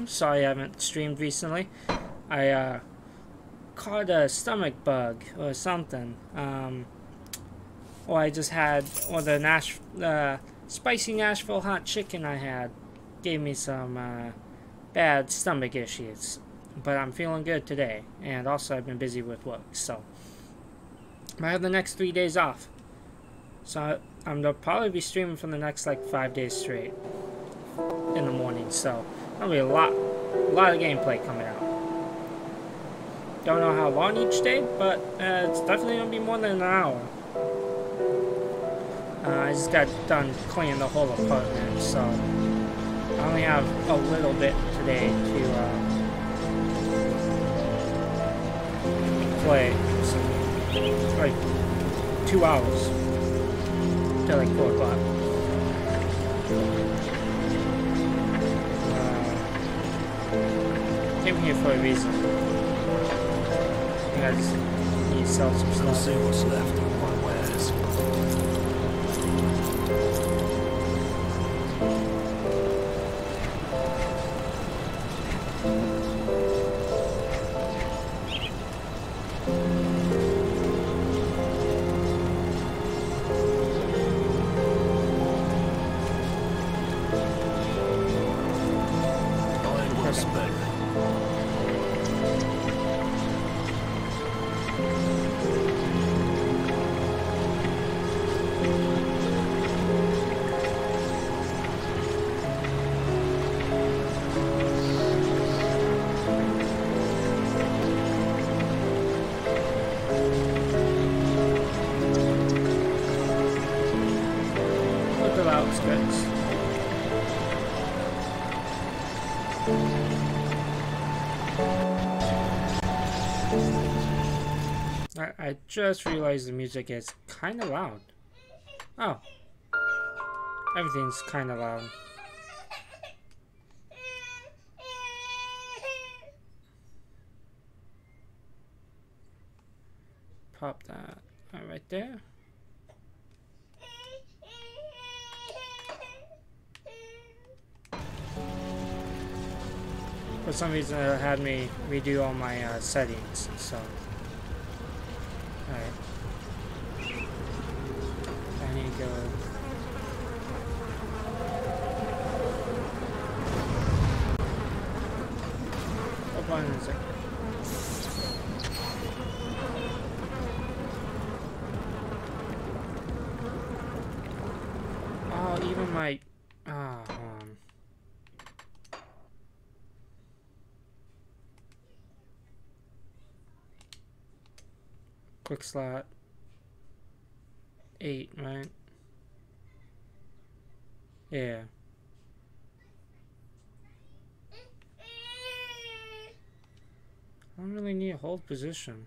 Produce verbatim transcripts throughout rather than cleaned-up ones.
I'm sorry I haven't streamed recently. I uh, caught a stomach bug or something. Um, or I just had, or the Nash, uh, spicy Nashville hot chicken I had gave me some uh, bad stomach issues. But I'm feeling good today. And also I've been busy with work, so. I have the next three days off. So I'm gonna probably be streaming for the next like five days straight in the morning. So there'll be a lot, a lot of gameplay coming out. Don't know how long each day, but uh, it's definitely gonna be more than an hour. Uh, I just got done cleaning the whole apartment, so I only have a little bit today to uh, play. So, like two hours till like four o'clock. Uh, came here for a reason. I just need to sell some stuff. I'll see what's left of my wares. I just realized the music is kind of loud. Oh. Everything's kind of loud. Pop that right there. For some reason it had me redo all my uh, settings, so... Alright. I need to go... Hold on a second. Oh, even my... Ah, oh, um... Quick slot. Eight, right? Yeah. I don't really need a hold position.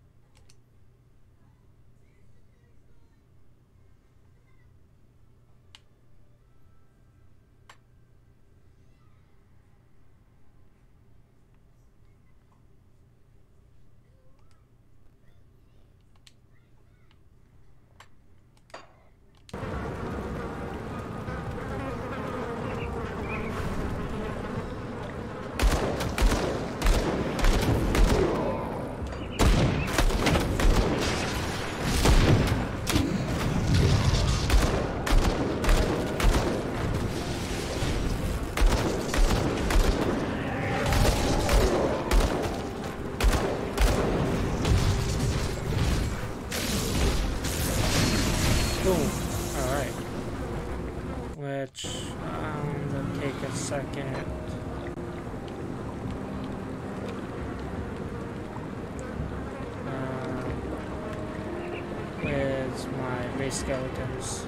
Skeletons.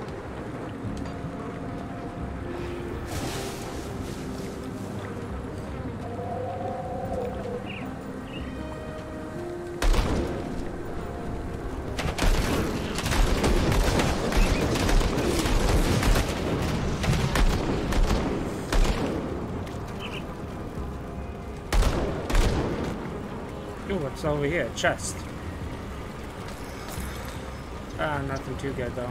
Ooh, what's over here? Chest. Ah, nothing too good though.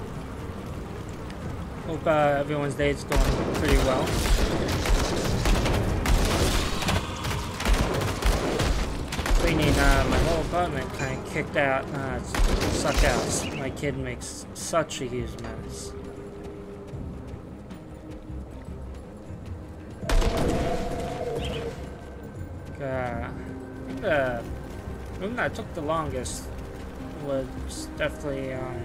Hope uh, everyone's day is going pretty well. apartment kind of kicked out, uh, sucked out. My kid makes such a huge mess. Uh, the room that took the longest was definitely, um,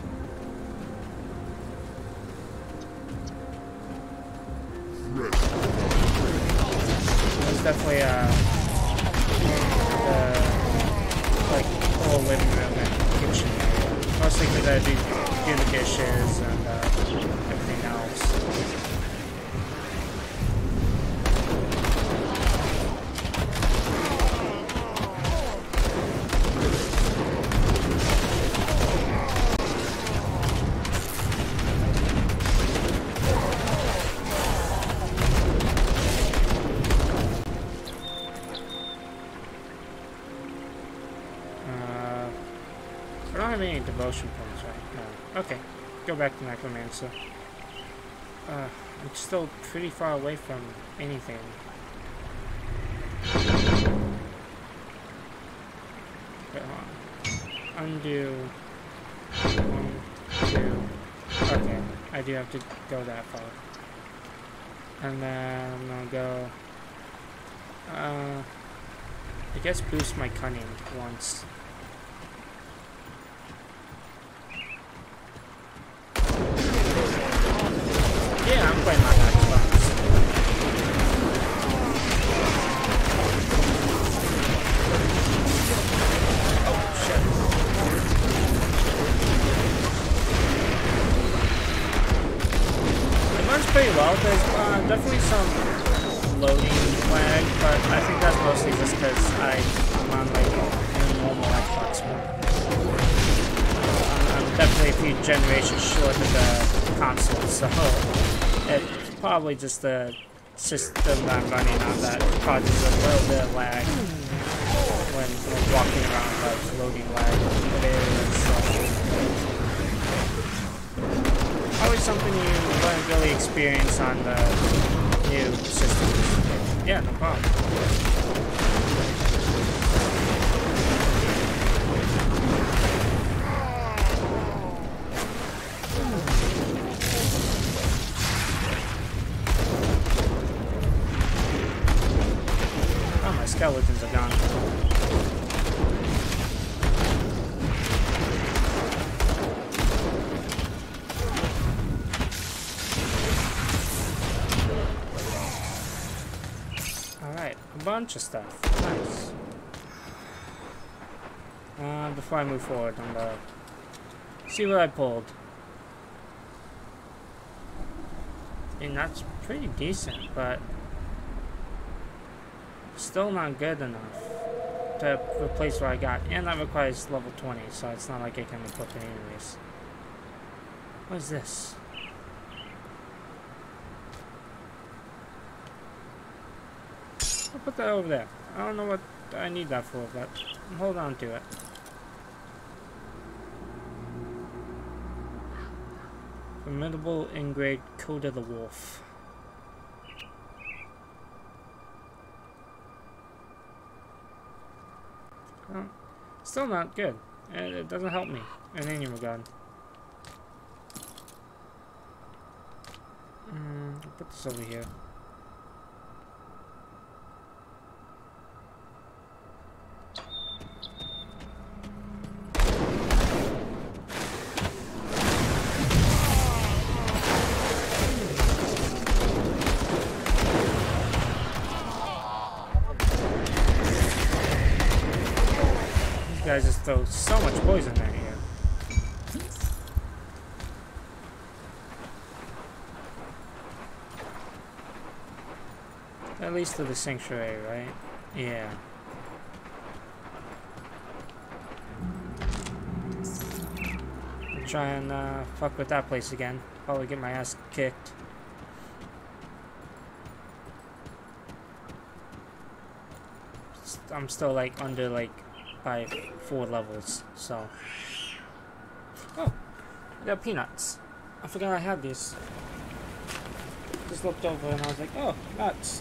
was definitely, uh, the, like, whole living room and kitchen area. Mostly because I do, do the dishes and, uh, everything else. Devotion points, right? No. Okay. Go back to Necromancer. Uh, I'm still pretty far away from anything. Okay, hold on. Undo. One, two. Okay. I do have to go that far. And then I'm gonna go. Uh, I guess boost my cunning once. Yeah, I'm playing on Xbox. Oh, shit. It runs pretty well. There's uh, definitely some loading lag, but I think that's mostly just because I'm on like a normal Xbox one. I'm, I'm definitely a few generations short of the console, so it's probably just the system that I'm running on that causes a little bit of lag when, when walking around, like loading lag in areas. So probably something you wouldn't really experience on the new systems. Yeah, no problem. Skeletons are gone. Alright, a bunch of stuff. Nice. Uh, before I move forward, I'm gonna see what I pulled. And that's pretty decent, but still not good enough to replace what I got, and that requires level twenty, so it's not like I can equip it anyways. What is this? I'll put that over there. I don't know what I need that for, but hold on to it. Formidable Ingrate Coat of the Wolf. Well, still not good. It doesn't help me in any regard. Mm, I'll put this over here. Guys just throw so much poison at you. At least to the sanctuary, right? Yeah. I'll try and uh, fuck with that place again. Probably get my ass kicked. I'm still like under like by four levels, so. Oh, I got peanuts. I forgot I had these. Just looked over and I was like, oh, nuts.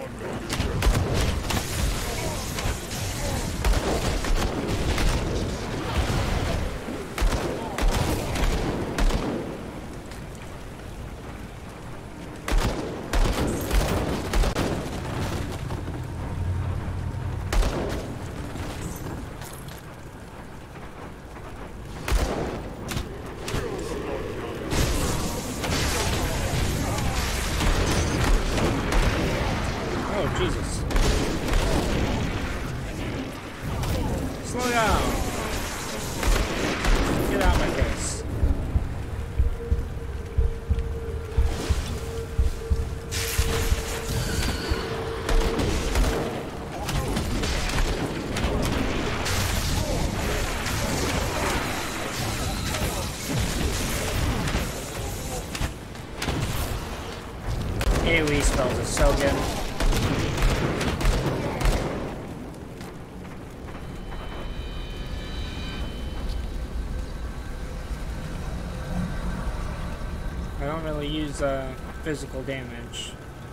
Jesus. Slow down. Get out of my face. AoE spells are so good. I don't really use uh, physical damage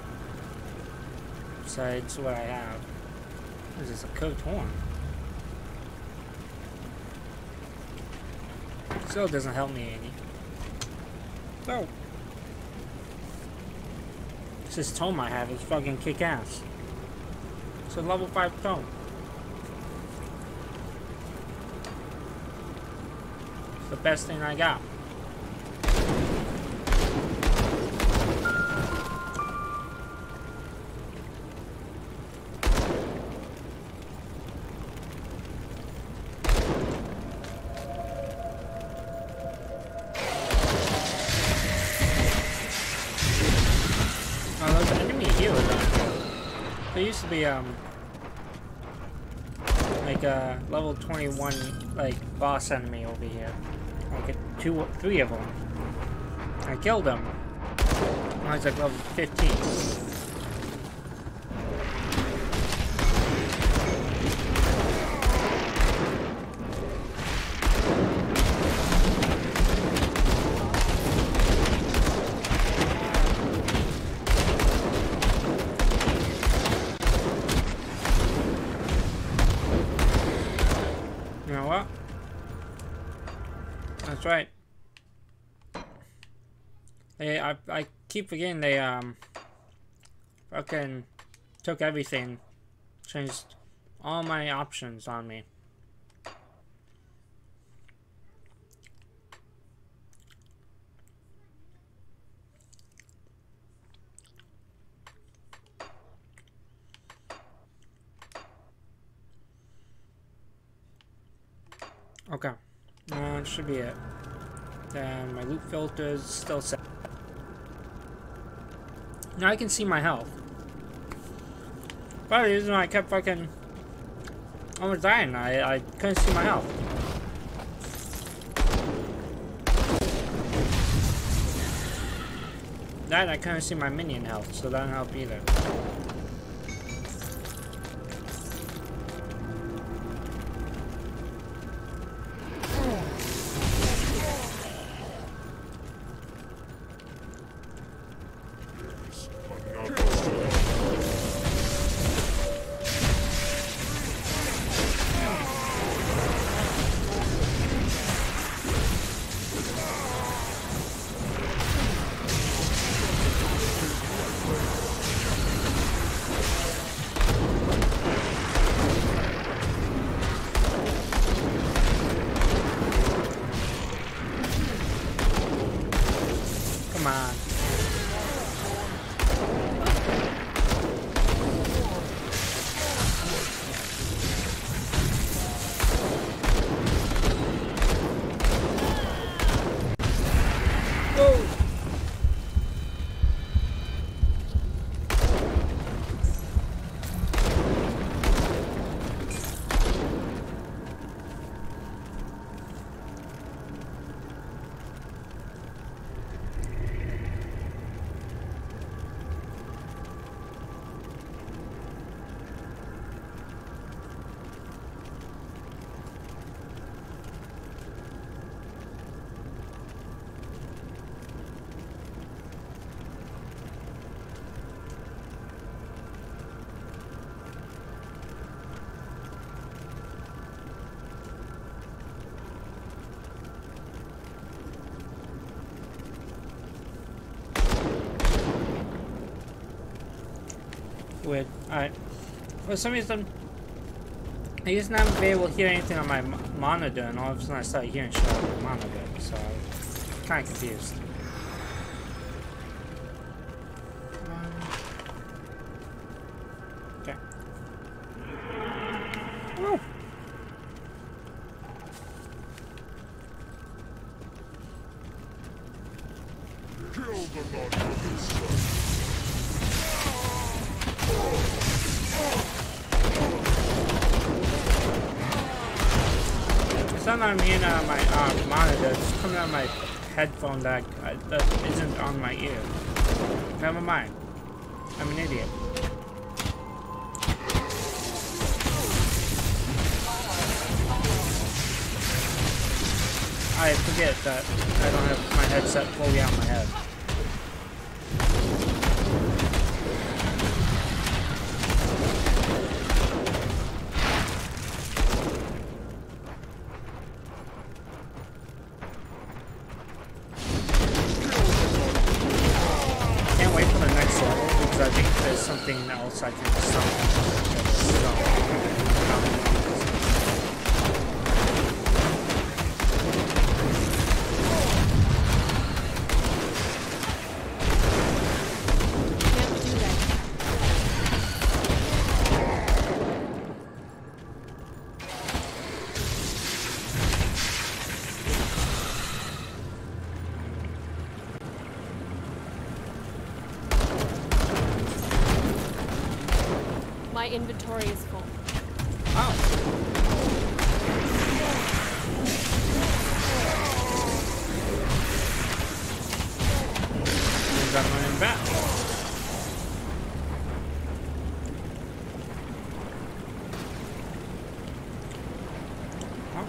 besides what I have. This is a cooked horn. Still doesn't help me any. So, this tome I have is fucking kick ass. It's a level five tome. It's the best thing I got. There used to be um like a level twenty-one like boss enemy over here, like a two, three of them. I killed them. I was like level fifteen. You know what? That's right. They, I, I keep forgetting they, um, fucking took everything, changed all my options on me. Okay, that should be it. Then my loot filter is still set. Now I can see my health. Part of the reason why I kept fucking almost dying, I, I couldn't see my health. That I couldn't see my minion health, so that didn't help either. Alright. For some reason, I used to never be able to hear anything on my monitor, and all of a sudden I started hearing shit on the monitor, so I'm kind of confused. Um, okay. Woo! Kill the non-officer. It's not on me and on my uh, monitor, it's coming out of my headphone that, I, that isn't on my ear. Never mind. I'm an idiot. I forget that I don't have my headset fully on my head. Can't wait for the next level because I think there's something else I can summon. So, My inventory is full. oh. Means I'm running back. Oh.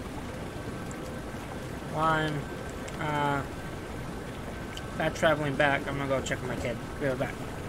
While I'm uh, not traveling back, I'm gonna go check on my kid. Be right back.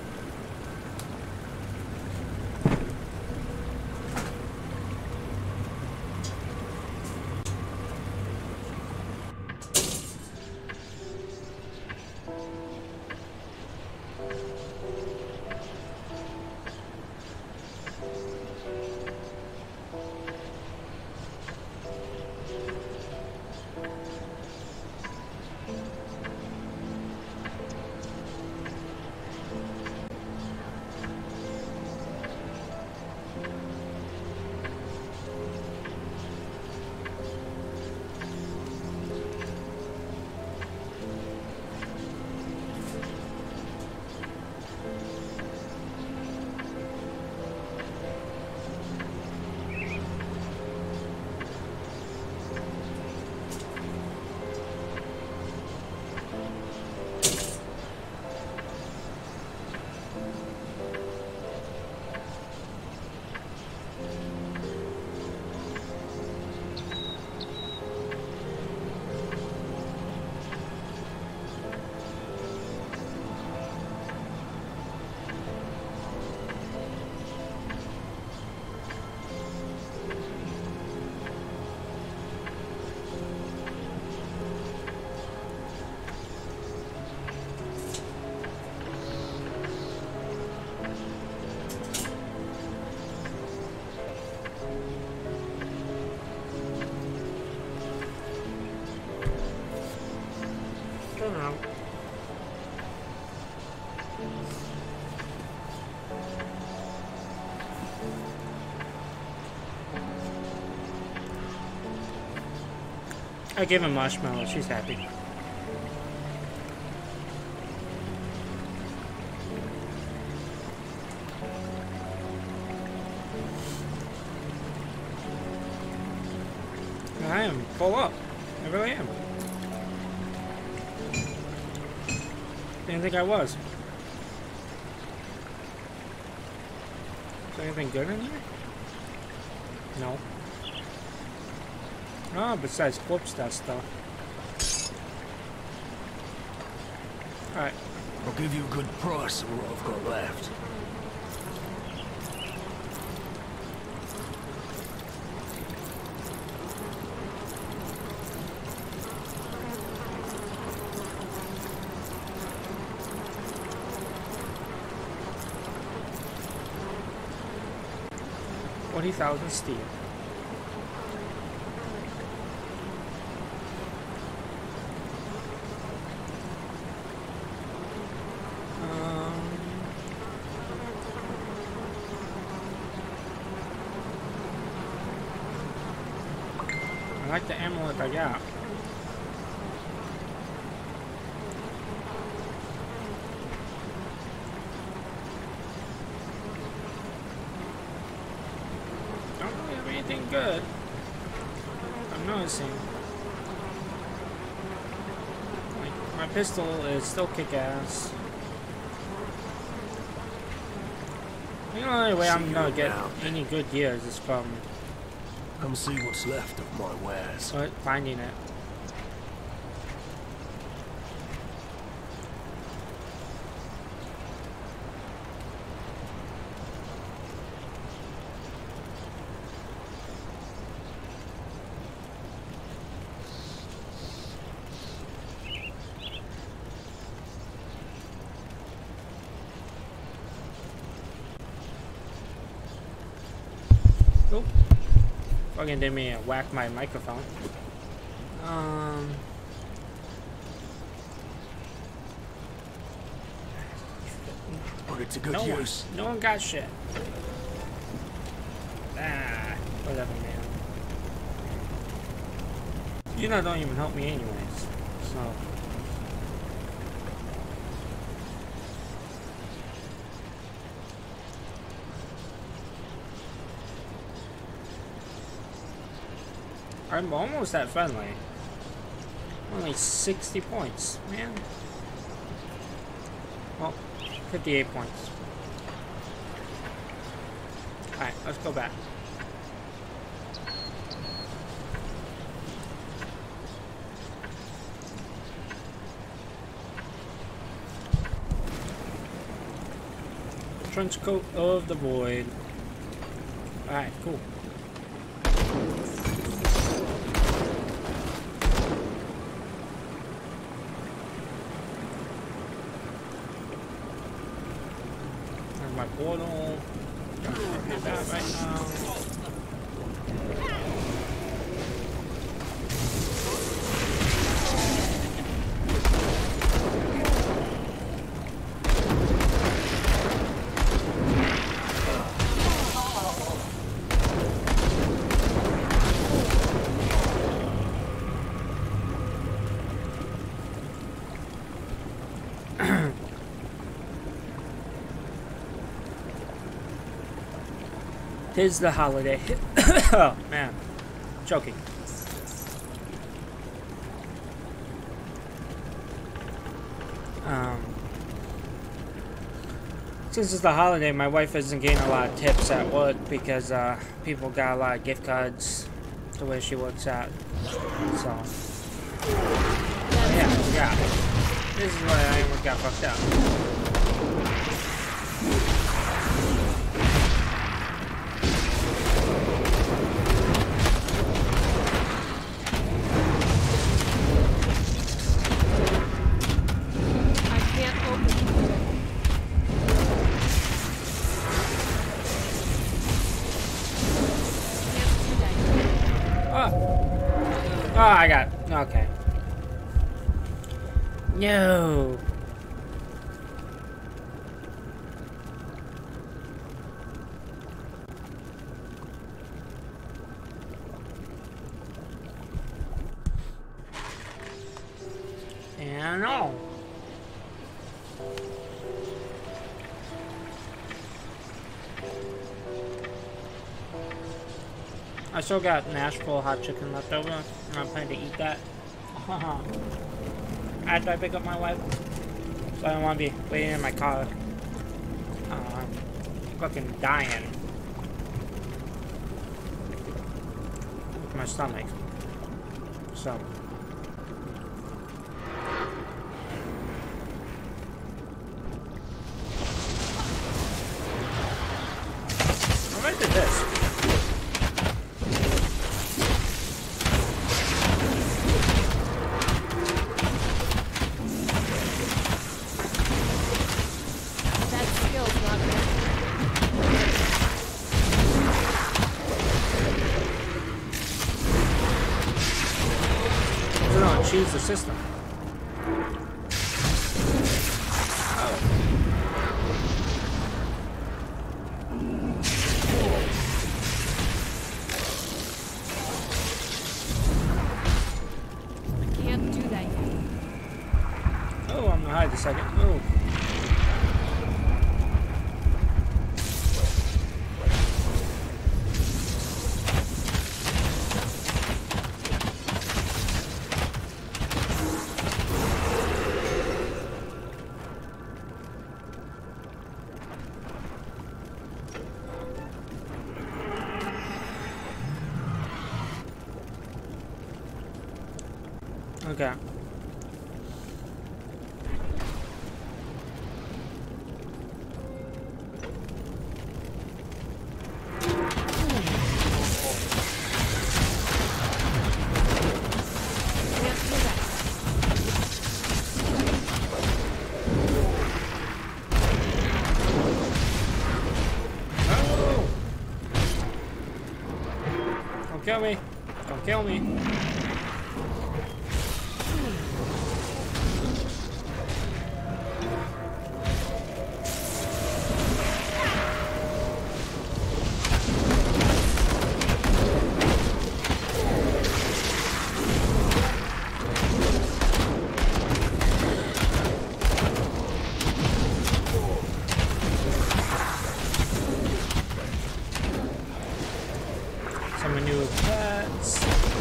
I don't know. I gave him marshmallow. She's happy. I am full up. I really am. Didn't think I was. Is there anything good in here? No. Oh, besides corpse dust stuff. Alright. I'll give you a good price for what I've got left. forty thousand steel. Um, I like the amulet I got. Anything good I'm noticing. Like, my pistol is still kick-ass. The only way I'm gonna get any good gears is from Come see what's left of my wares. finding it. Oh, fucking did me whack my microphone. Um, Put it to good no one, use. no one got shit. Ah, whatever, man. You know, don't even help me anyways. So. I'm almost that friendly. Only sixty points, man. Well, fifty-eight points. Alright, let's go back. Trench coat of the void. Alright, cool. My portal. Don't hit that right now. Tis the holiday. Oh man, choking. Um, since it's the holiday, my wife isn't getting a lot of tips at work because uh, people got a lot of gift cards to where she works at. So yeah, yeah. This is why I almost got fucked up. Oh, I got it. Okay. No. And no. I still got Nashville hot chicken left over, and I'm planning to eat that after I pick up my wife. So I don't want to be waiting in my car, uh, fucking dying with my stomach. So. I did this. choose the system. Oh. I can't do that yet. Oh, I'm gonna hide a second. Oh. Okay. Don't kill me. Don't kill me. Some new pets.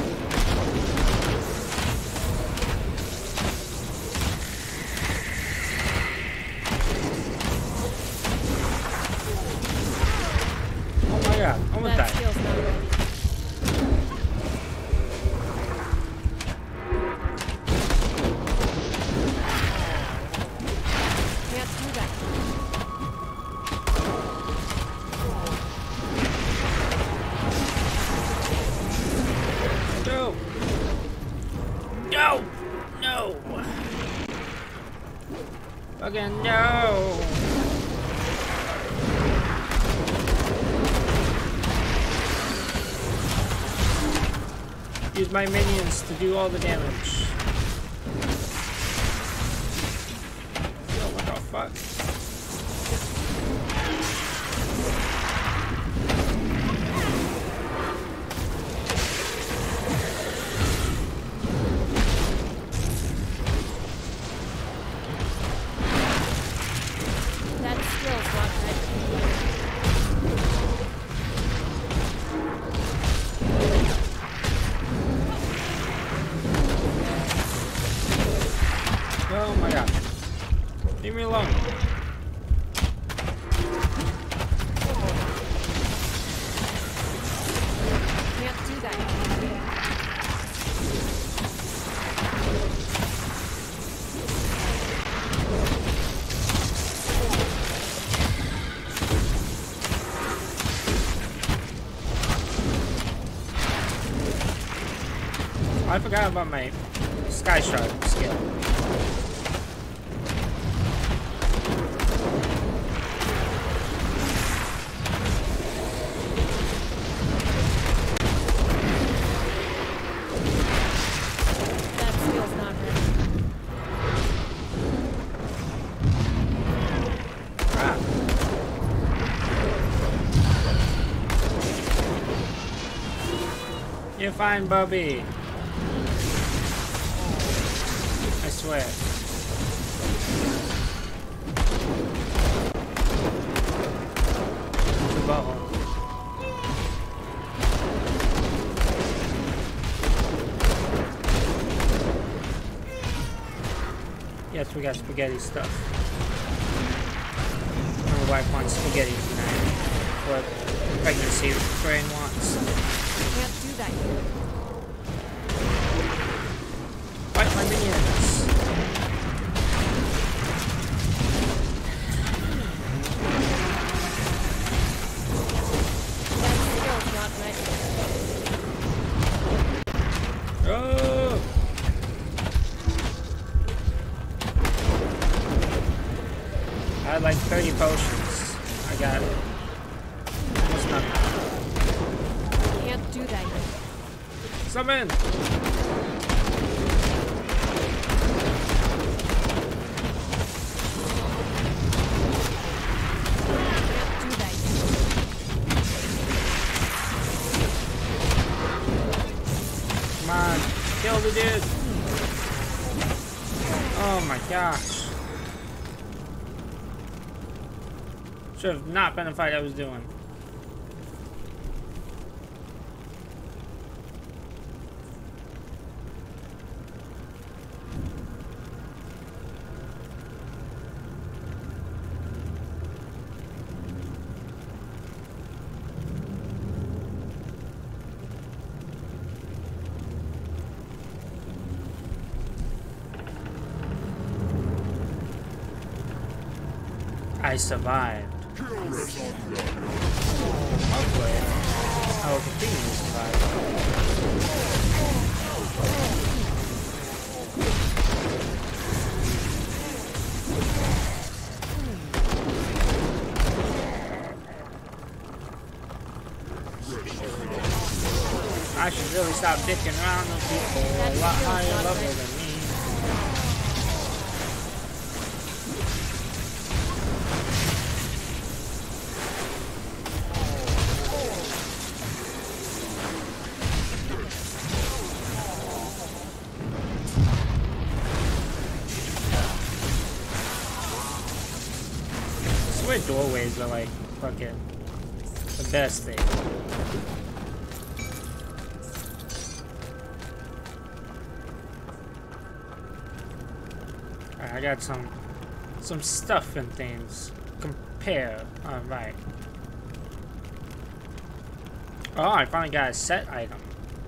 Oh my god, I'm gonna That die. skill's not ready. Can't do that. No! No! No! Again, no! Use my minions to do all the damage. Yo, what the fuck? That skill's not ready. Oh my god. Leave me alone. Can't do that. I forgot about my Sky Shard skill. That skill's not ready. Ah. You're fine, Bubby. I swear. Bubble. Yes, we got spaghetti stuff. My wife wants spaghetti tonight. What pregnancy brain wants. Can't do that yet. Fight my minions. That skill's not ready. Oh! I had like thirty potions. I got almost nothing. Can't do that yet. Summon! the dude. Oh my gosh. Should have not been a fight I was doing. I survived. Hopefully, I will continue to survive. I should really stop dicking around with people a lot higher level than me. Doorways are like fucking the best thing. Alright, I got some some stuff and things. Compare. Alright. Oh, I finally got a set item.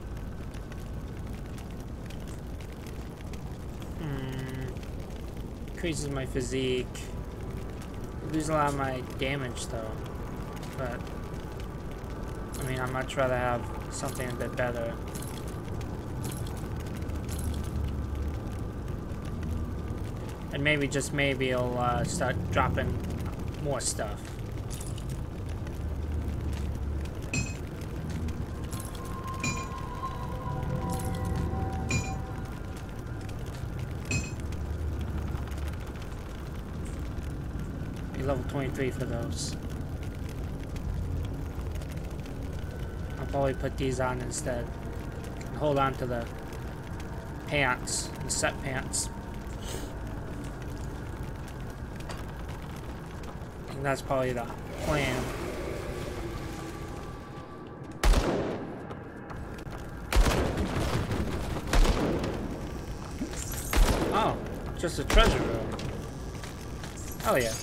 Hmm. Increases my physique. Lose a lot of my damage though, but I mean I'd much rather have something a bit better. And maybe, just maybe, it'll uh, start dropping more stuff. Level twenty-three for those. I'll probably put these on instead. And hold on to the pants, the set pants. I think that's probably the plan. Oh, just a treasure room. Hell yeah.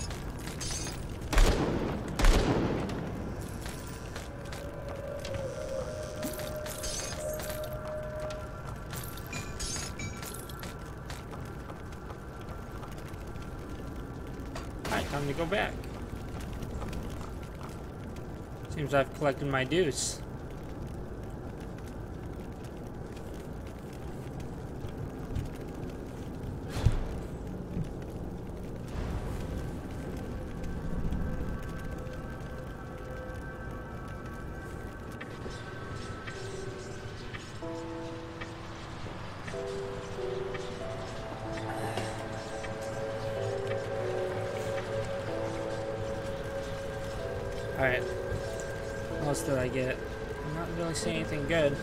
Time to go back. Seems I've collected my dues. Alright. What else did I get? I'm not really seeing anything good.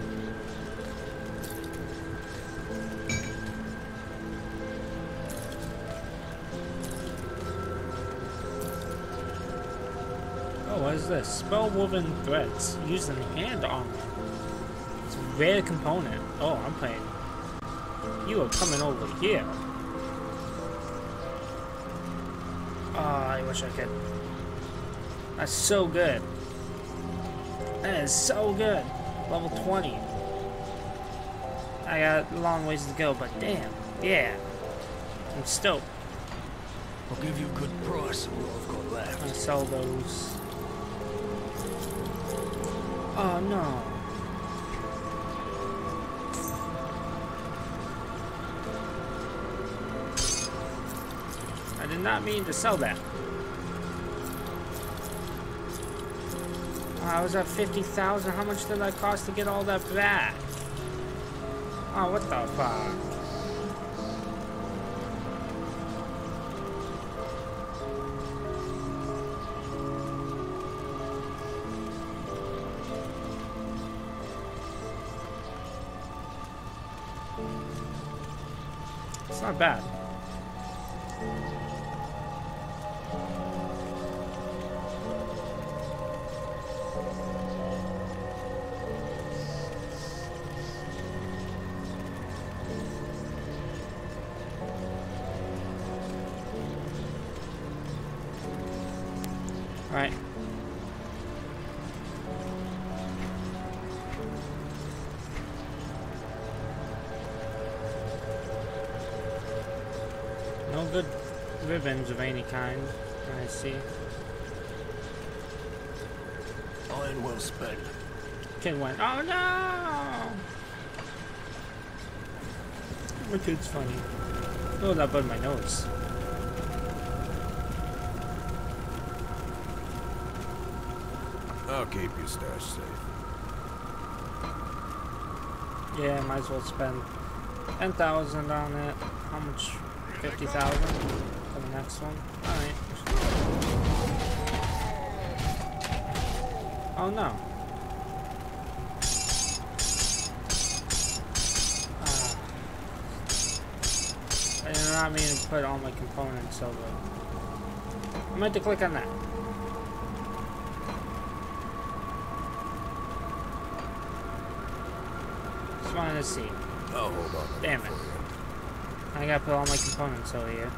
Oh, what is this? Spell woven threads used in hand armor. It's a rare component. Oh, I'm playing. You are coming over here. Oh, I wish I could. That's so good. That is so good. Level twenty. I got a long ways to go, but damn. Yeah. I'm stoked. I'll give you a good price for what I've got left. I sell those. Oh no. I did not mean to sell that. I was at fifty thousand. How much did that cost to get all that back? Oh, what the fuck? not bad. Right. No good ribbons of any kind, I see. Iron well spent. Kid went, oh no! My kid's funny. Oh, that burned my nose. I'll keep your stash safe. Yeah, might as well spend ten thousand on it. How much? fifty thousand for the next one. Alright. Oh no. Ah. I did not mean to put all my components over. I meant to click on that. Just wanted to see. I'll hold on. Damn it. I gotta put all my components over here.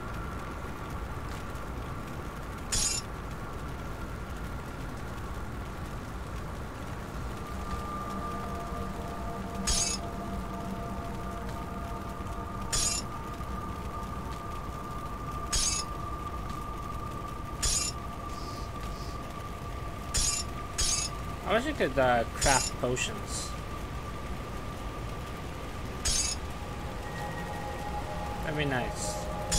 I wish I could uh, craft potions. That'd be nice.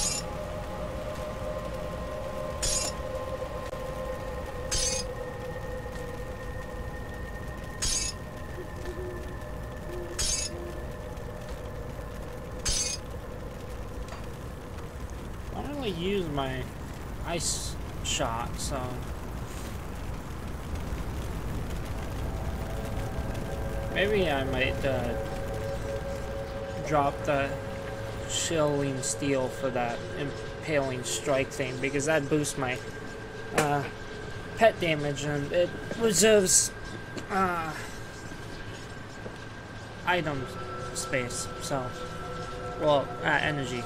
I don't really use my ice shot, so maybe I might uh, drop the shilling steel for that impaling strike thing, because that boosts my uh, pet damage and it reserves uh, item space, so well uh, energy.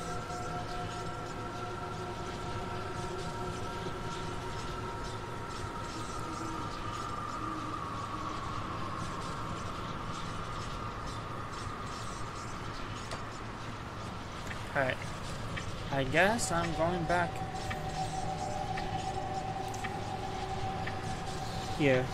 Alright, I guess I'm going back here.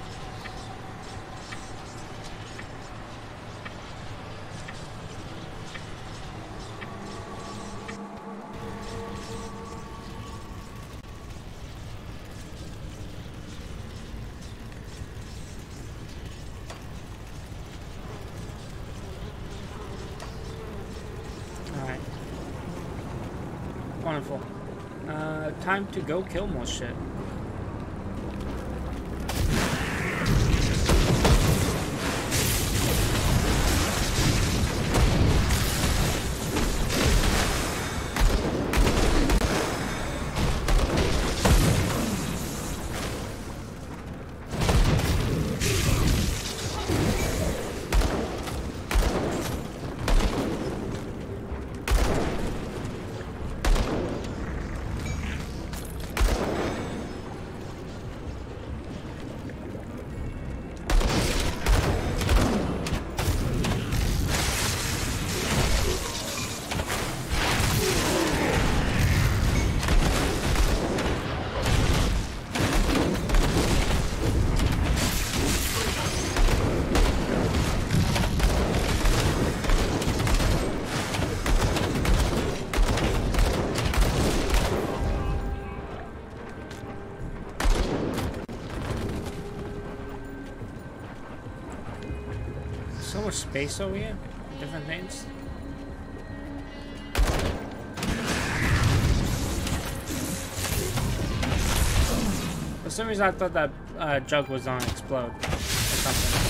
Wonderful. Uh, time to go kill more shit. So much space over here, different things. For some reason I thought that uh, jug was on explode or something.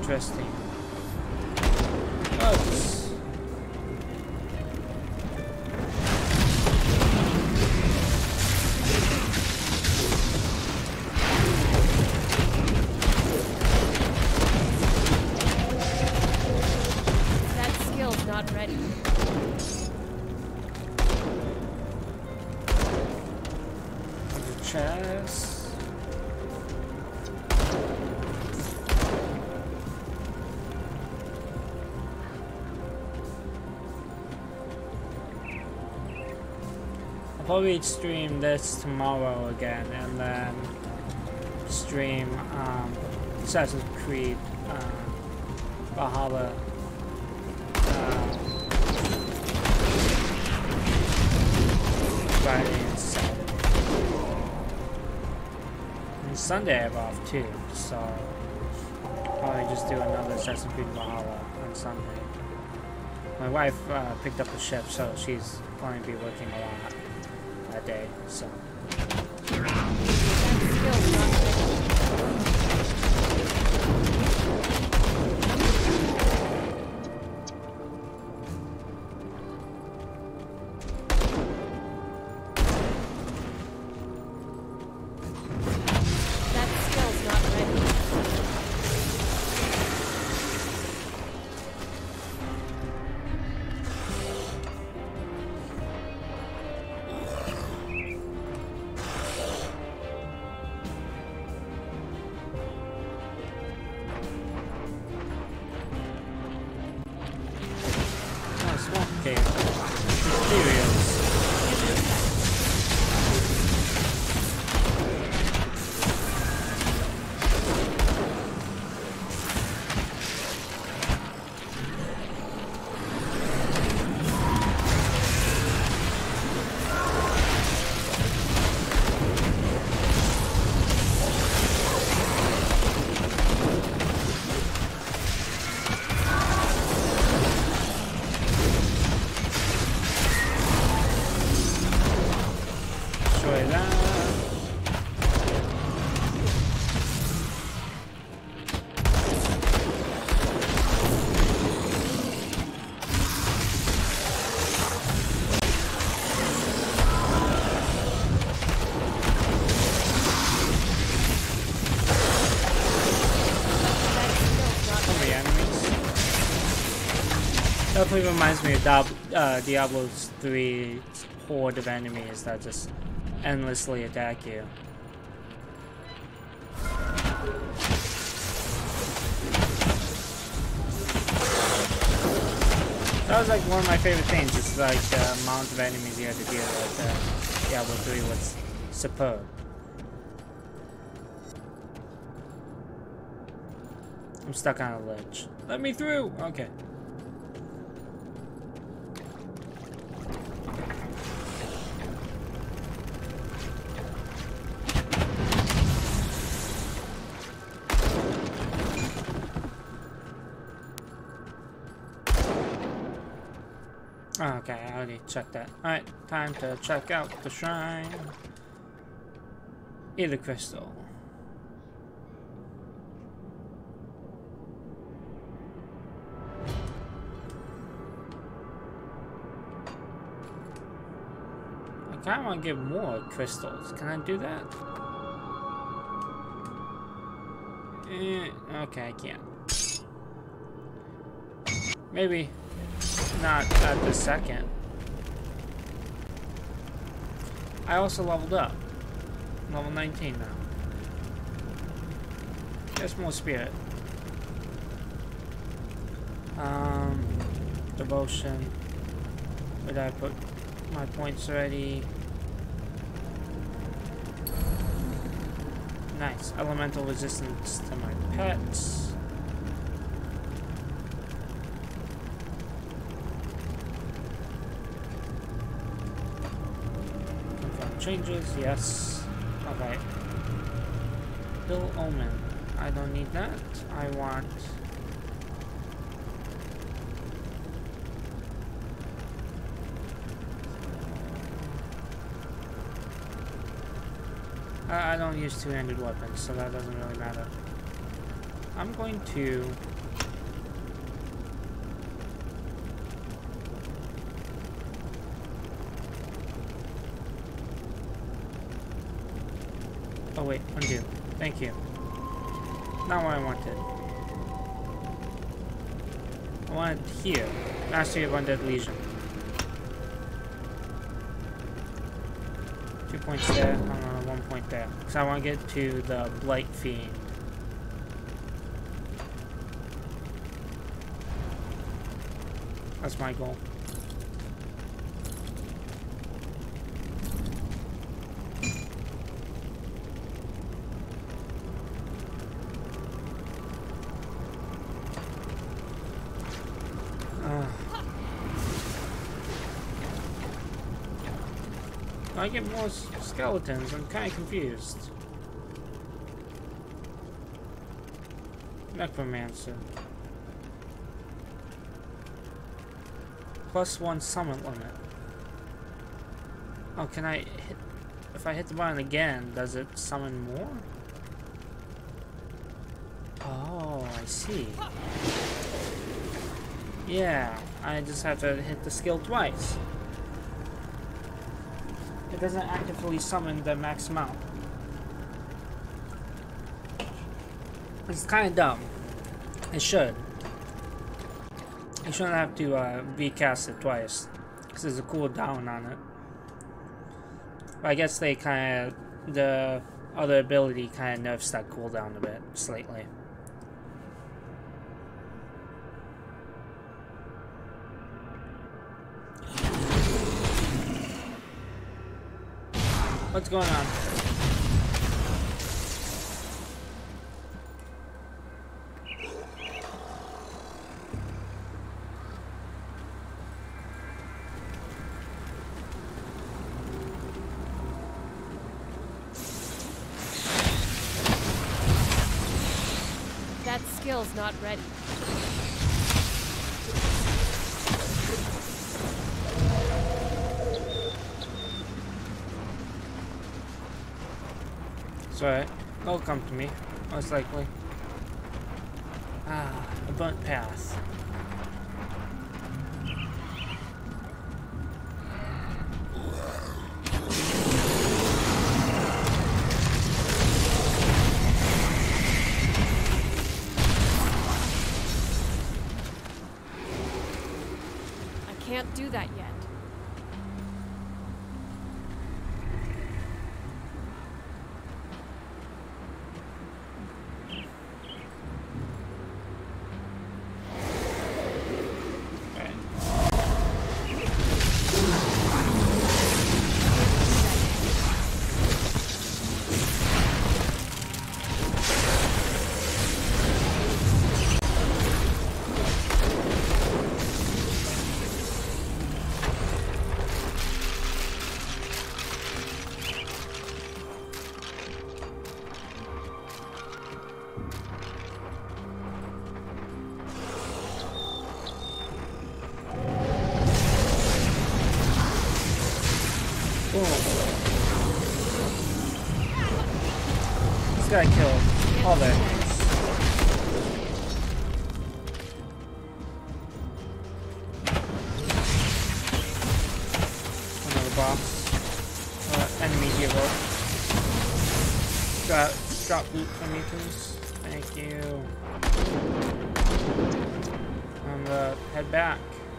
Interesting. Oops. That skill's not ready. The chest. Probably stream this tomorrow again, and then stream um, Assassin's Creed uh, Valhalla uh, Friday and Saturday. And Sunday I have off too, so probably just do another Assassin's Creed Valhalla on Sunday. My wife uh, picked up a shift, so she's going to be working a lot that day, so. That skill's not ready. That skill's not ready. Okay. Mysterious. Destroy that. The enemies. Definitely reminds me of Diab uh, Diablo three horde of enemies that just endlessly attack you. That was like one of my favorite things. It's like the amount of enemies you had to deal with. Uh, Diablo three was superb. I'm stuck on a ledge. Let me through! Okay. Oh, okay, I already checked that. Alright, time to check out the shrine. Ether crystal. I kinda wanna get more crystals. Can I do that? Eh, okay, I can't. Maybe. Not at the second. I also leveled up. Level nineteen now. There's more spirit. Um, devotion. Where did I put my points already? Nice. Elemental resistance to my pets. Changes, yes. Okay. Bill Omen. I don't need that. I want... I, I don't use two-handed weapons, so that doesn't really matter. I'm going to wait, undo. Thank you. Not what I wanted. I wanted here. Mastery of Undead Legion. Two points there, uh, one point there. Because I want to get to the Blight Fiend. That's my goal. I get more skeletons. I'm kind of confused. Necromancer. Plus one summon limit. Oh, can I hit... If I hit the button again, does it summon more? Oh, I see. Yeah, I just have to hit the skill twice. It doesn't actively summon the max amount. It's kind of dumb. It should. You shouldn't have to uh, recast it twice, because there's a cooldown on it. But I guess they kind of, the other ability kind of nerfs that cooldown a bit, slightly. What's going on? That skill's not ready. It's alright. It'll come to me, most likely. Ah, a burnt path. I can't do that yet. This guy killed all that. Another boss. Uh, enemy hero. Drop, drop loot for me, please. Thank you. I'm gonna head back.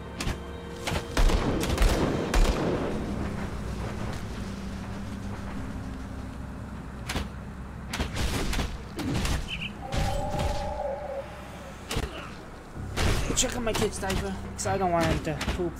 Check on my kid's diaper, because I don't want him to poop.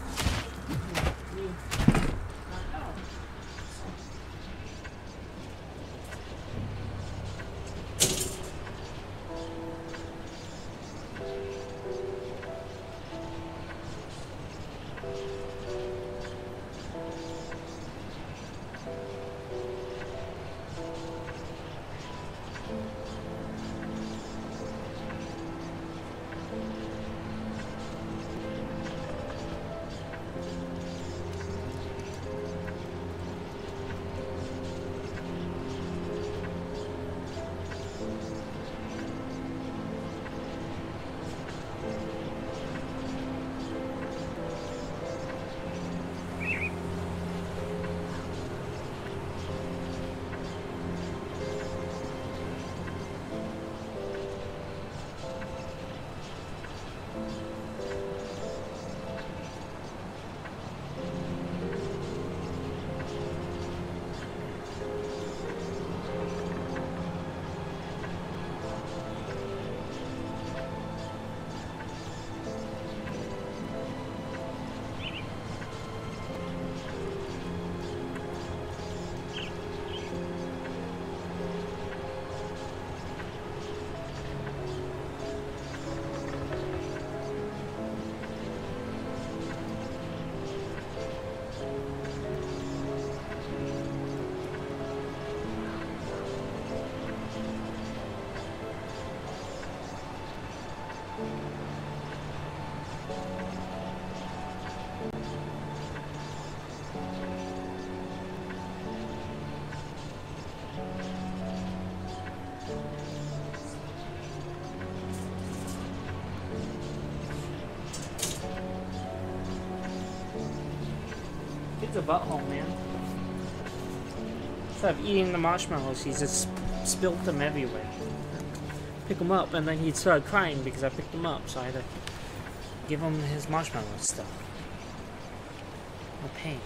kid's a butthole, man. Instead of eating the marshmallows, he just spilled them everywhere. Pick them up, and then he started crying because I picked them up, so I had to give him his marshmallow stuff. No pain.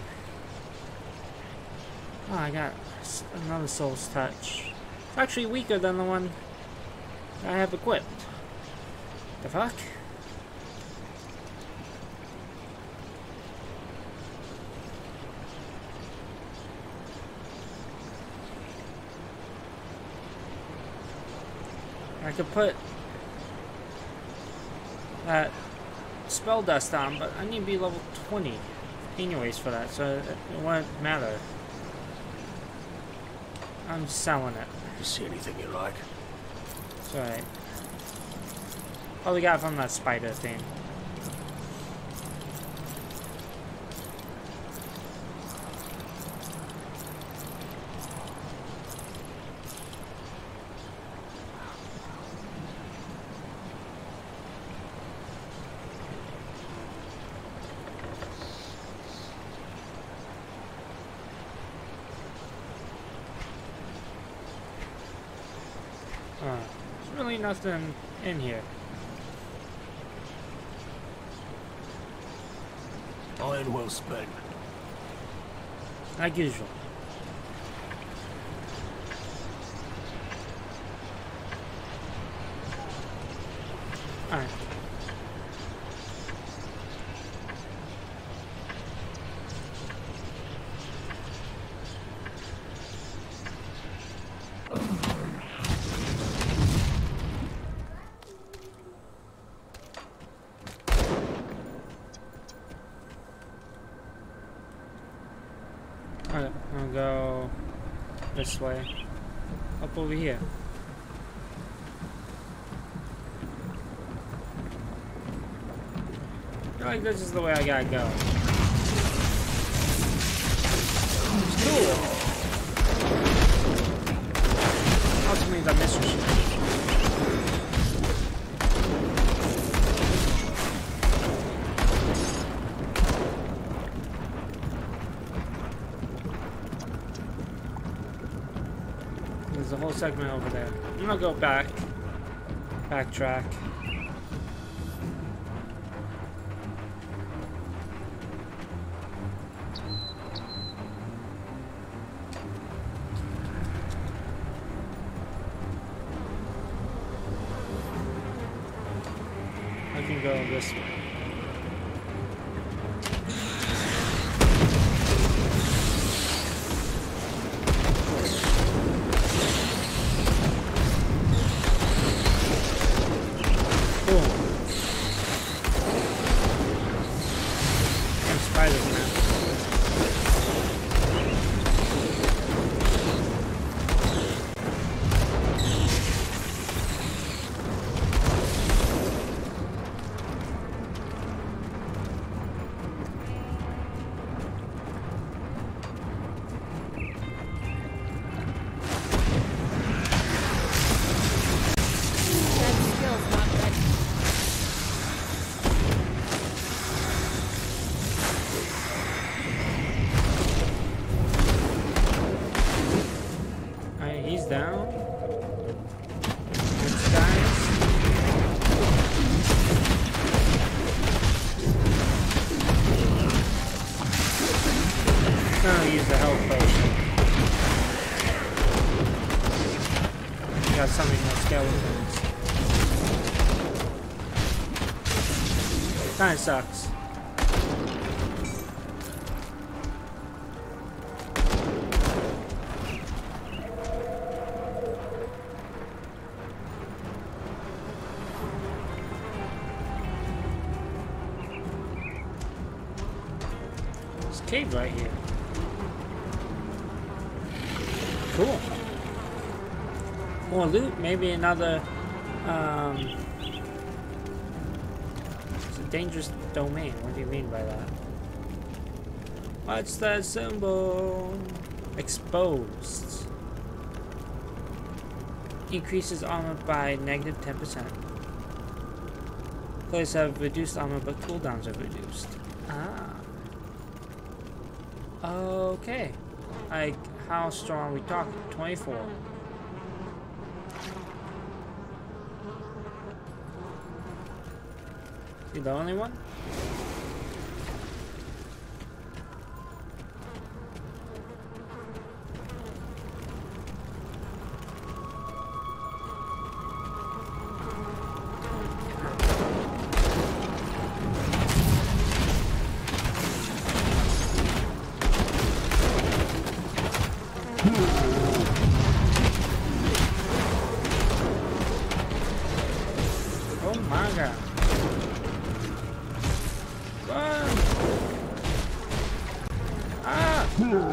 Oh, I got another Soul's Touch. It's actually weaker than the one I have equipped. The fuck? I could put that spell dust on, but I need to be level twenty anyways for that, so it, it won't matter. I'm just selling it. You see anything you like? It's alright. Probably got it from that spider thing. Uh, there's really nothing in here. Iron well spent. Like usual. Alright. Alright, I'll go this way. Up over here. I feel like this is the way I gotta go. It's cool. Also means I missed shit. There's a whole segment over there. I'm gonna go back. Backtrack. I can go this way. Down. This guy's. I'm gonna use the health potion. Got something more skeletons. Kinda sucks. Cave right here. Cool. More loot, maybe another um it's a dangerous domain. What do you mean by that? What's that symbol? Exposed. Increases armor by negative ten percent. Players have reduced armor but cooldowns are reduced. Ah. Okay. Like, how strong are we talking? twenty-four. You the only one? Oh my god. Run! Ah!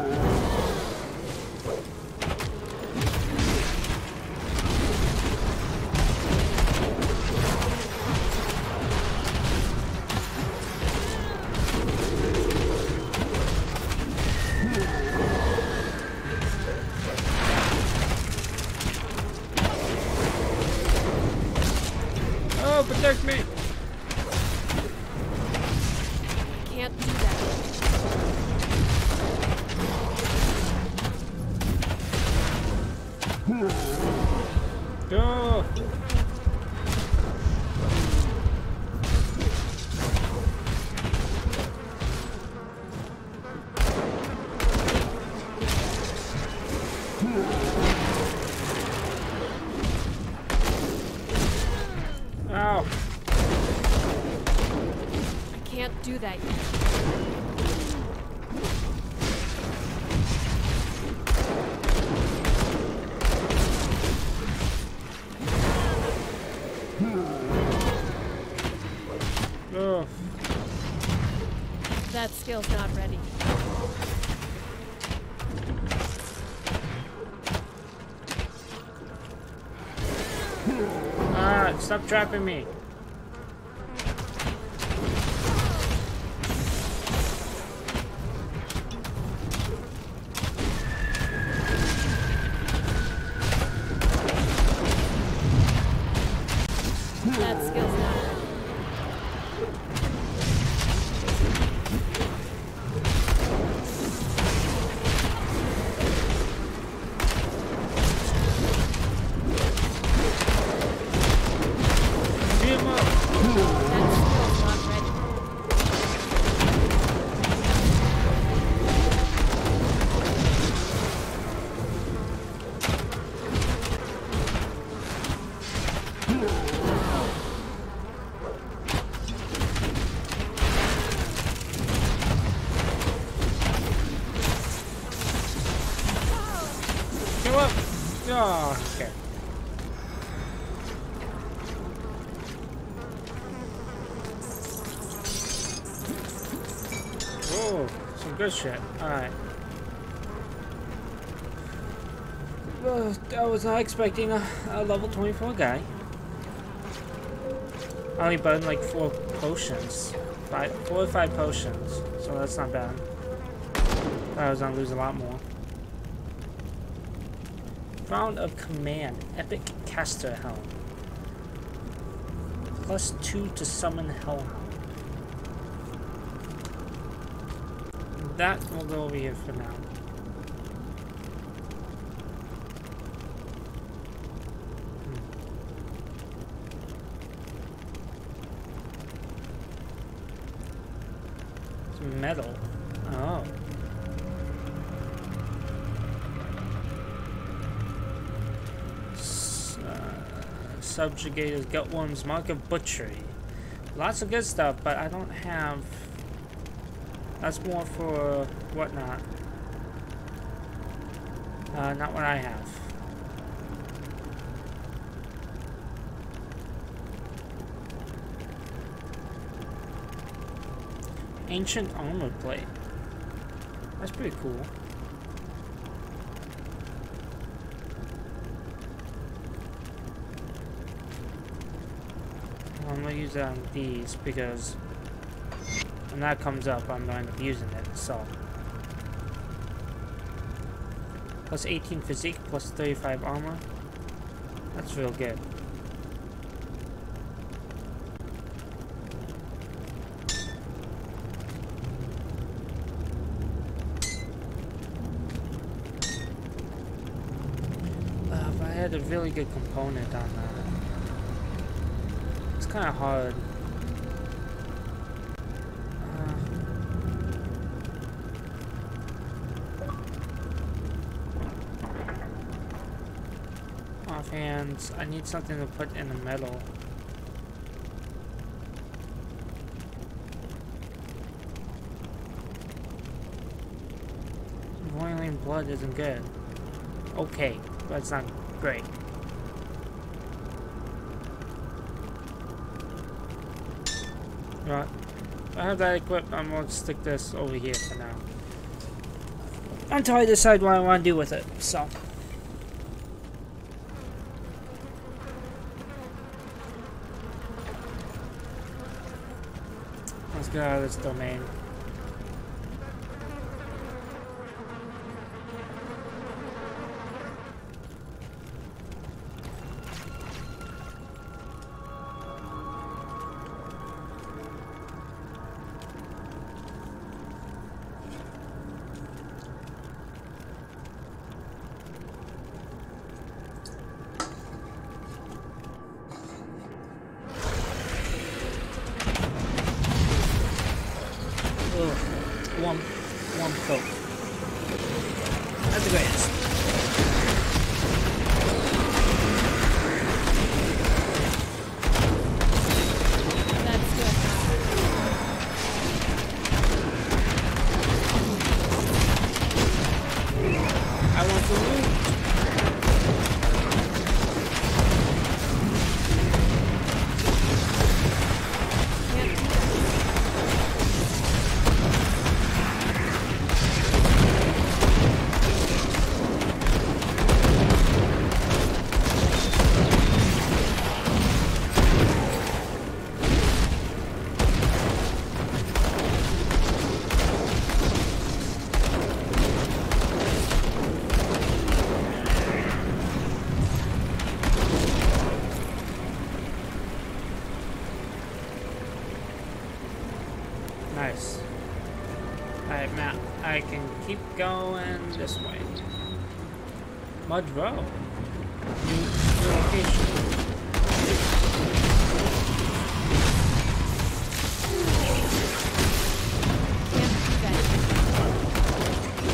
Oh, protect me! Can't do that. Go! Ow! I can't do that yet. Oh. That skill's not ready. Ah, stop trapping me. That skill's not ready. Beat him up. That skill's not ready. Kill him. Oh, okay. Whoa, some good shit. Alright. Well, I was not expecting a, a level twenty-four guy. I only burned like four potions. Five, four or five potions. So that's not bad. I was gonna lose a lot more. Round of Command. Epic Caster Helm. Plus two to summon Hellhound. That will go over here for now. Hmm. It's metal. Oh. S uh, Subjugators, Gutworms, Mark of Butchery. Lots of good stuff, but I don't have... That's more for whatnot. Uh, not what I have. Ancient armor plate. That's pretty cool. Well, I'm gonna use that on these because when that comes up, I'm going to be using it, so. Plus eighteen physique, plus thirty-five armor. That's real good. had a really good component on that. It's kind of hard. Uh, offhand, I need something to put in the metal. Boiling blood isn't good. Okay, but it's not great. You know what? If I have that equipped, I'm going to stick this over here for now. Until I decide what I want to do with it, so. Let's get out of this domain. One, one coat. That's the greatest. That's good. I want to loot. Can't do that. Nice. Alright, Matt, I can keep going this way. Mud Row. New, new location. Can't do that.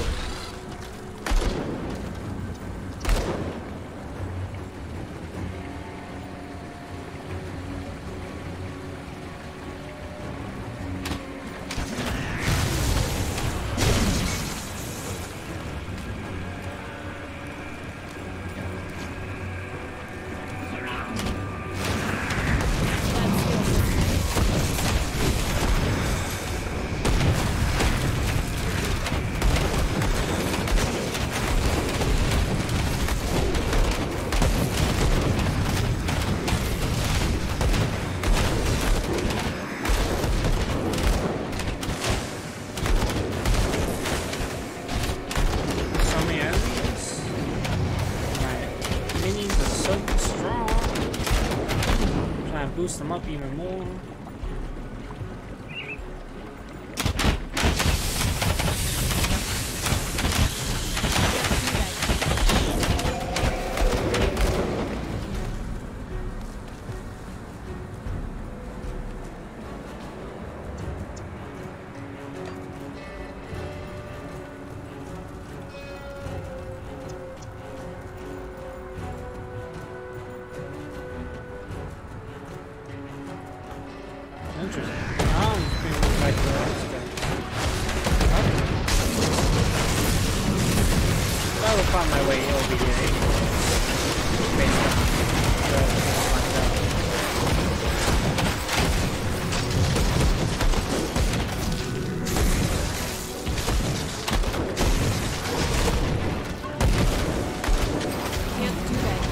So many enemies. My minions are so strong. Trying to boost them up even more. Interesting. I don't think like the rest of it. Okay. I will find my way over here. Based on the Can't do that.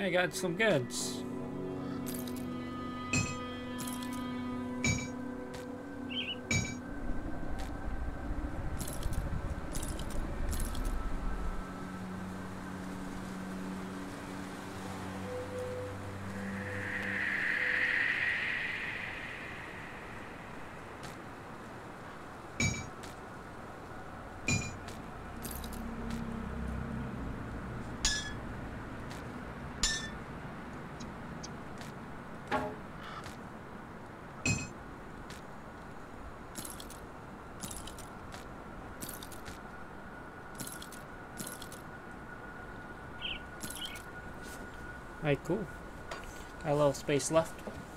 I got some goods. Alright, cool. Got a little space left.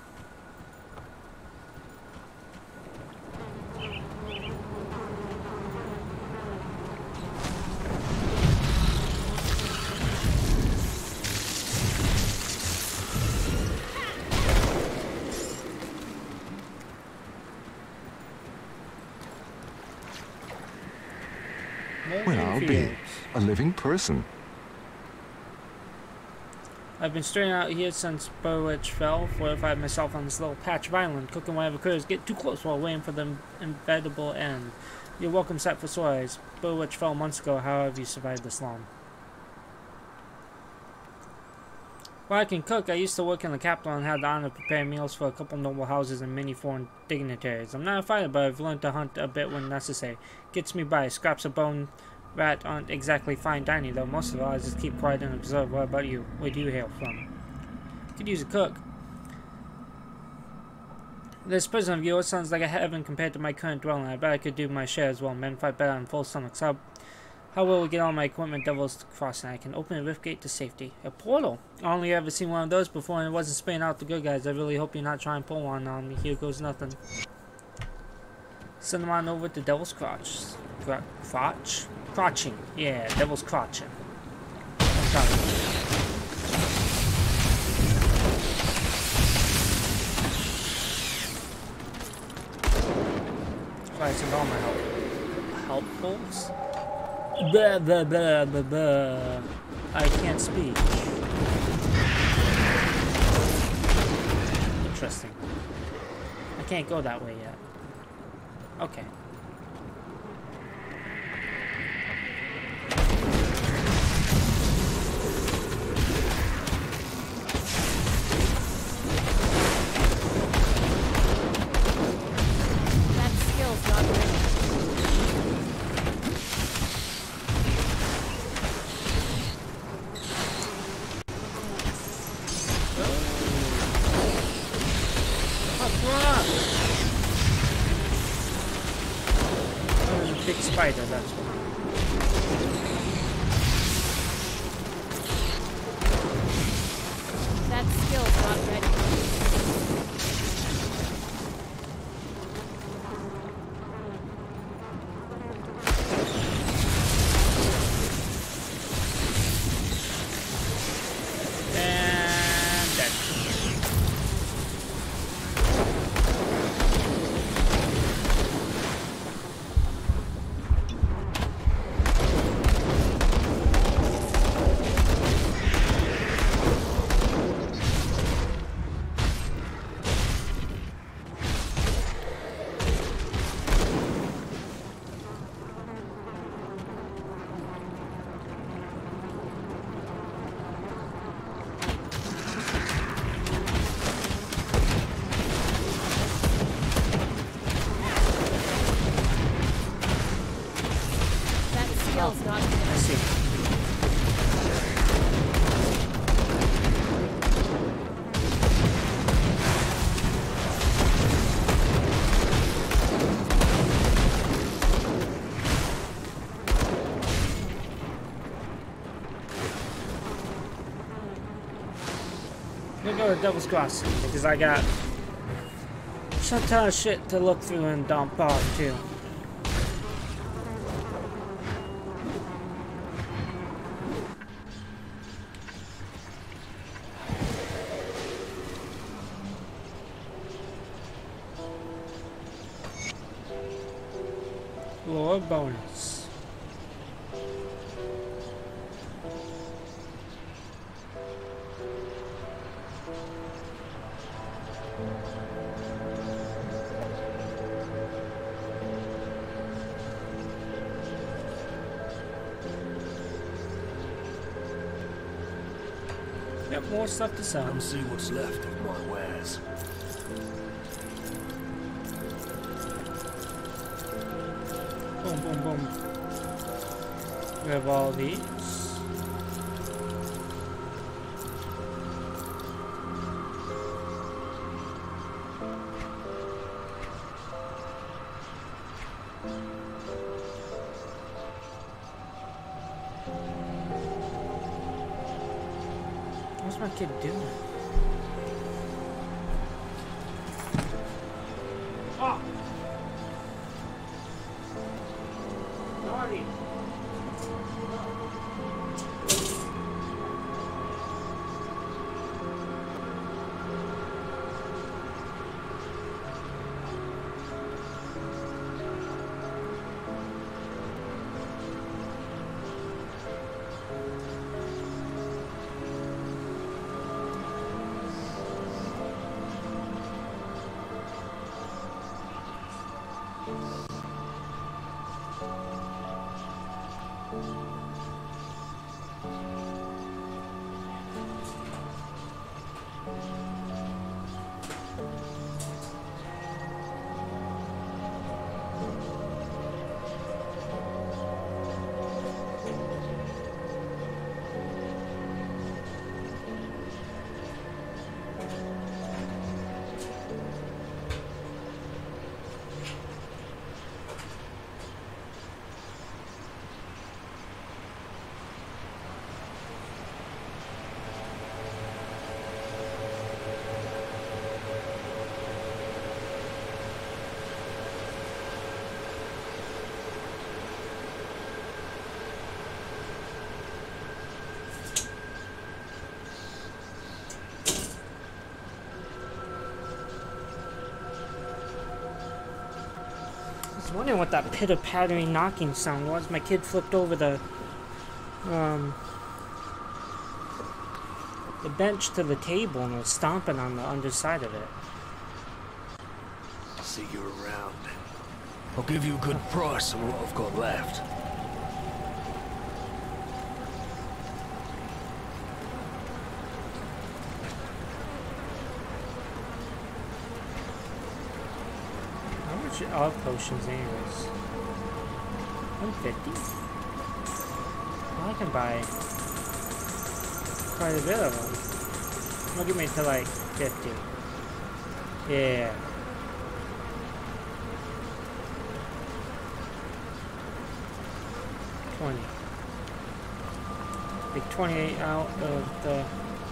Well, I'll be a living person. I've been straying out here since Burwich fell, fortified myself on this little patch of island, cooking whatever occurs, get too close while waiting for the inevitable end. You're welcome set for stories. Burwich fell months ago, how have you survived this long? Well, I can cook. I used to work in the capital and had the honor of preparing meals for a couple noble houses and many foreign dignitaries. I'm not a fighter, but I've learned to hunt a bit when necessary. Gets me by. Scraps of bone rat aren't exactly fine dining, though. Most of it, I just keep quiet and observe. What about you? Where do you hail from? Could use a cook. This prison of yours sounds like a heaven compared to my current dwelling. I bet I could do my share as well. Men fight better on full stomachs. How, how will we get all my equipment Devil's Crossing? I can open a rift gate to safety. A portal? I only ever seen one of those before and it wasn't spraying out the good guys. I really hope you're not trying to pull one on me. Here goes nothing. Send them on over to Devil's Crotch. Cro crotch? Crotching. Yeah, Devil's Crotching. I'm sorry. I send all my help. Helpfuls? Blah, blah, blah, blah, blah. I can't speak. Interesting. I can't go that way yet. Okay. Spider, that's what. That skill's not ready. And dead. Skill's not I see. I'm gonna go to Devil's Crossing because I got some ton of shit to look through and dump off too. Lore bonus. Yep, more stuff to sell. Come see what's left of my wares. Boom, boom, boom. We have all these. What's my kid doing? Oh! Naughty! I was wondering what that pitter-pattering knocking sound was. My kid flipped over the um, the bench to the table and was stomping on the underside of it. See you around. I'll give you a good price on what I've got left. All potions anyways. one fifty? Well, I can buy quite a bit of them. Look at me to like fifty. Yeah. twenty. Take twenty-eight out of the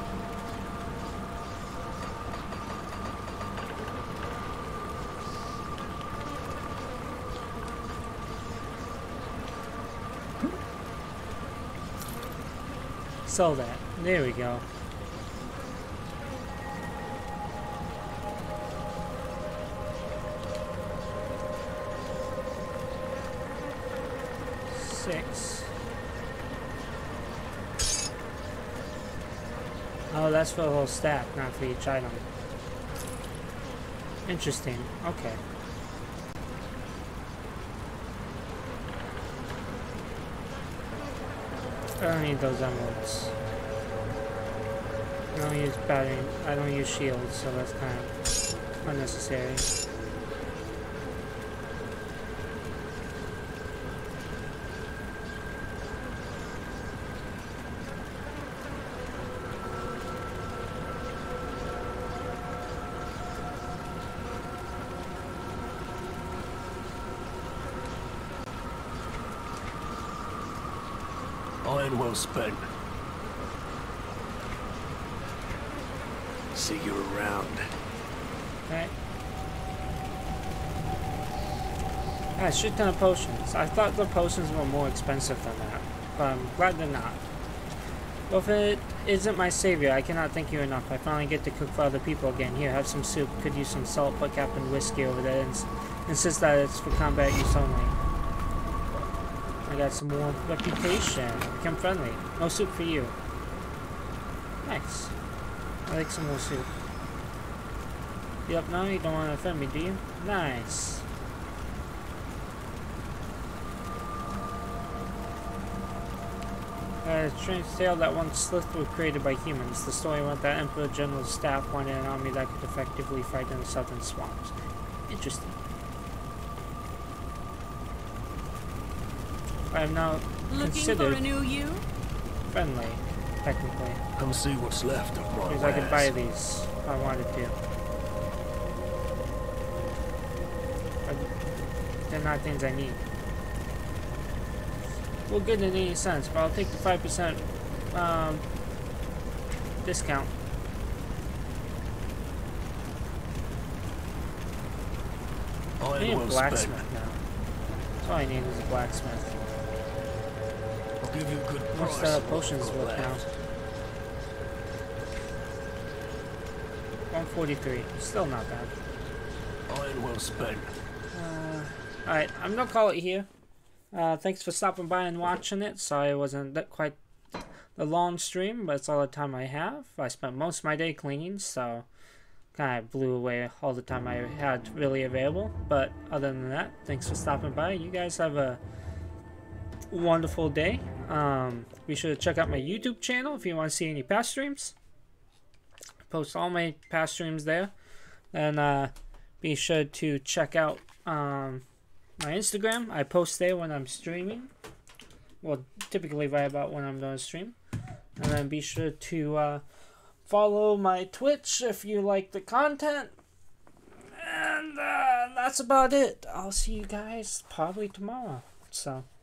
sell that. There we go. Six. Oh, that's for the whole stack, not for each item. Interesting. Okay. I don't need those emeralds. I don't use battery. I don't use shields, so that's kind of unnecessary. Iron well spent. See you around. Right. Ah, shit ton of potions. I thought the potions were more expensive than that, but I'm glad they're not. Well, if it isn't my savior, I cannot thank you enough. I finally get to cook for other people again. Here, have some soup. Could use some salt, put cap and whiskey over there, and insist that it's for combat use only. I got some more reputation. Become friendly. No soup for you. Nice. I like some more soup. Yep, no, you don't want to offend me, do you? Nice. A strange tale that once Sith were created by humans. The story went that Emperor General Staff wanted an army that could effectively fight in the southern swamps. Interesting. I am now Looking considered for a new you? friendly, technically. Come see what's left of my Because I could buy wares. these if I wanted to. But they're not things I need. Well, good in any sense, but I'll take the five percent um, discount. I need a Iron well blacksmith spent. now. That's all I need is a blacksmith. I'll give you a good What's price the of what potions I've got worth now? left. one forty-three. Still not bad. Iron well spent. Uh, Alright, I'm gonna call it here. Uh, thanks for stopping by and watching it. Sorry it wasn't that quite the long stream, but it's all the time I have. I spent most of my day cleaning, so kind of blew away all the time I had really available. But other than that, thanks for stopping by. You guys have a wonderful day. Um, be sure to check out my YouTube channel if you want to see any past streams. I post all my past streams there. And uh, be sure to check out um, my Instagram. I post there when I'm streaming. Well, typically right about when I'm going to stream. And then be sure to uh, follow my Twitch if you like the content. And uh, that's about it. I'll see you guys probably tomorrow. So.